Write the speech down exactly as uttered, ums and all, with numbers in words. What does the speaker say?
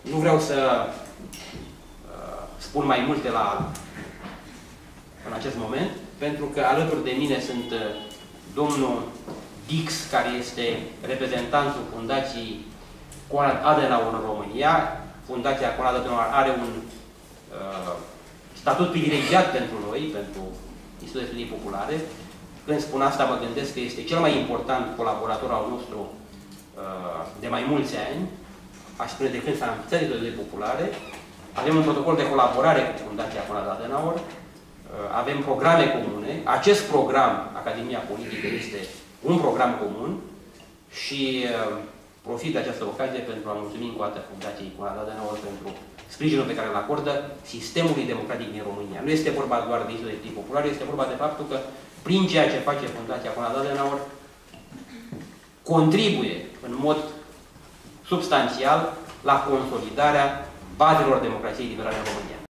Nu vreau să uh, spun mai multe la, în acest moment, pentru că alături de mine sunt uh, domnul Dix, care este reprezentantul Fundației Konrad Adenauer în România. Fundația Konrad Adenauer are un uh, statut privilegiat pentru noi, pentru Institutul de Studii Populare. Când spun asta, mă gândesc că este cel mai important colaborator al nostru uh, de mai mulți ani, aș spune de când s-a înființat Institutul de Studii Populare. Avem un protocol de colaborare cu Fundația Konrad Adenauer, uh, avem programe comune. Acest program, Academia Politică, este un program comun și uh, profit de această ocazie pentru a mulțumi încă o dată Fundației Konrad Adenauer pentru sprijinul pe care îl acordă sistemului democratic din România. Nu este vorba doar de Institutul de Studii Populare, este vorba de faptul că prin ceea ce face Fundația Konrad Adenauer contribuie în mod substanțial la consolidarea bazelor democrației liberale în România.